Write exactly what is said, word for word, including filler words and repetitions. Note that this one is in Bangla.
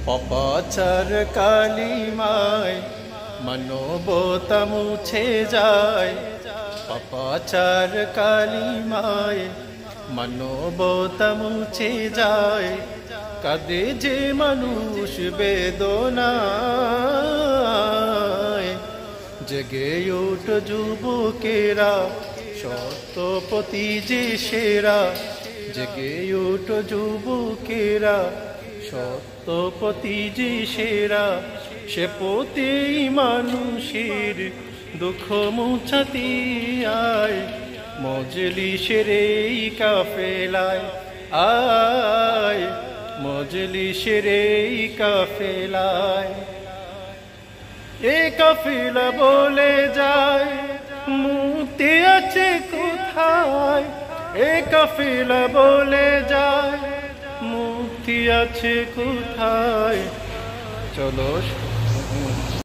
পাপাচার কালিমায় মানবতা মুছে যায়, পাপাচার কালিমায় মানবতা মুছে যায়। কাঁদে যে মানুষ বেদনায়, জেগে ওঠ যুবকেরা, সত্যপতি যে সেরা। জেগে ওঠ যুবকেরা, সত্যপতি যে সেরা। সে পতিই মানুষের দুঃখ মুছাতে আয়, মজলিসের এই কাফেলায় আয়, মজলিসের এই কাফেলায়। এ কাফেলা বলে যায় মুক্তি আছে কোথায়, এ কাফেলা বলে যায় মুক্তি আছে কোথায়। চলো।